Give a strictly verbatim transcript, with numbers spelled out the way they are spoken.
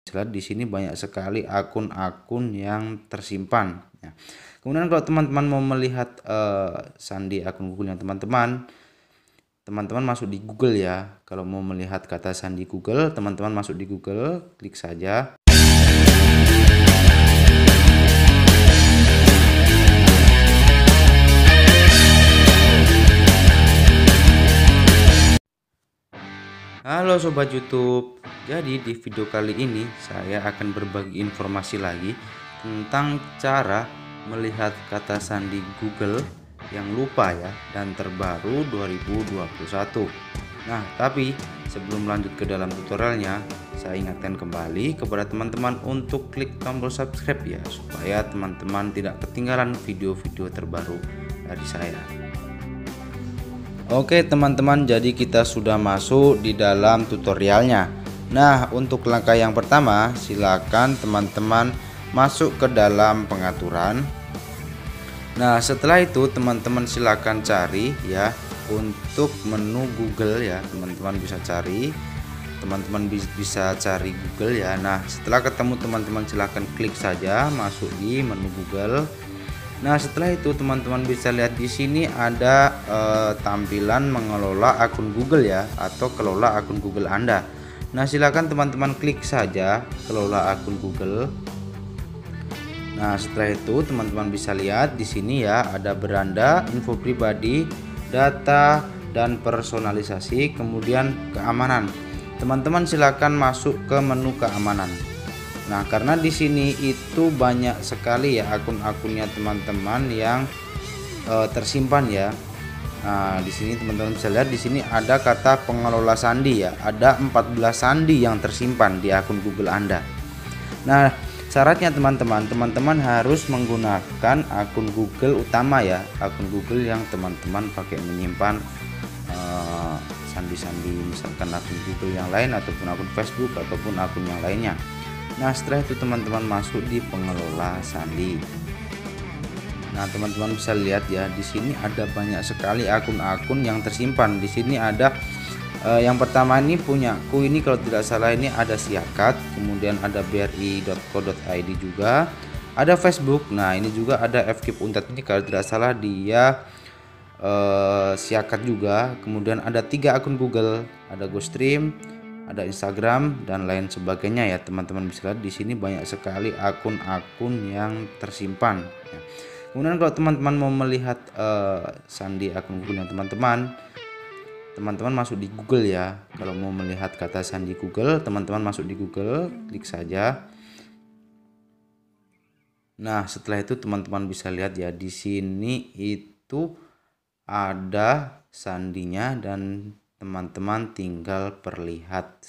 lihat di sini banyak sekali akun-akun yang tersimpan ya. Kemudian kalau teman-teman mau melihat uh, sandi akun Google yang teman-teman teman-teman masuk di Google ya. Kalau mau melihat kata sandi Google, teman-teman masuk di Google, klik saja. Halo Sobat YouTube, jadi di video kali ini saya akan berbagi informasi lagi tentang cara melihat kata sandi Google yang lupa ya dan terbaru dua ribu dua puluh satu. Nah, tapi sebelum lanjut ke dalam tutorialnya, saya ingatkan kembali kepada teman-teman untuk klik tombol subscribe ya, supaya teman-teman tidak ketinggalan video-video terbaru dari saya. Oke teman-teman, jadi kita sudah masuk di dalam tutorialnya. Nah, untuk langkah yang pertama, silakan teman-teman masuk ke dalam pengaturan. Nah, setelah itu teman-teman silakan cari ya untuk menu Google ya. Teman-teman bisa cari, teman-teman bisa cari Google ya. Nah, setelah ketemu teman-teman silakan klik saja masuk di menu Google. Nah, setelah itu teman-teman bisa lihat di sini ada eh, tampilan mengelola akun Google ya, atau kelola akun Google Anda. Nah, silakan teman-teman klik saja kelola akun Google. Nah, setelah itu teman-teman bisa lihat di sini ya ada beranda, info pribadi, data dan personalisasi, kemudian keamanan. Teman-teman silakan masuk ke menu keamanan. Nah, karena di sini itu banyak sekali ya akun-akunnya teman-teman yang e, tersimpan ya. Nah, di sini teman-teman bisa lihat di sini ada kata pengelola sandi ya. Ada empat belas sandi yang tersimpan di akun Google Anda. Nah, syaratnya teman-teman, teman-teman harus menggunakan akun Google utama ya, akun Google yang teman-teman pakai menyimpan e, sandi-sandi, misalkan akun Google yang lain ataupun akun Facebook ataupun akun yang lainnya. Nah, setelah itu teman-teman masuk di pengelola sandi. Nah, teman-teman bisa lihat ya di sini ada banyak sekali akun-akun yang tersimpan. Di sini ada eh, yang pertama ini punyaku, ini kalau tidak salah ini ada Siakat, kemudian ada b r i dot co dot i d juga, ada Facebook. Nah, ini juga ada F K I P Untat, ini kalau tidak salah dia eh, Siakat juga. Kemudian ada tiga akun Google, ada GoStream, ada Instagram dan lain sebagainya ya. Teman-teman bisa lihat di sini banyak sekali akun-akun yang tersimpan ya. Kemudian kalau teman-teman mau melihat uh, sandi akun Google yang teman-teman teman-teman masuk di Google ya. Kalau mau melihat kata sandi Google, teman-teman masuk di Google, klik saja. Nah, setelah itu teman-teman bisa lihat ya di sini itu ada sandinya dan teman-teman tinggal perlihat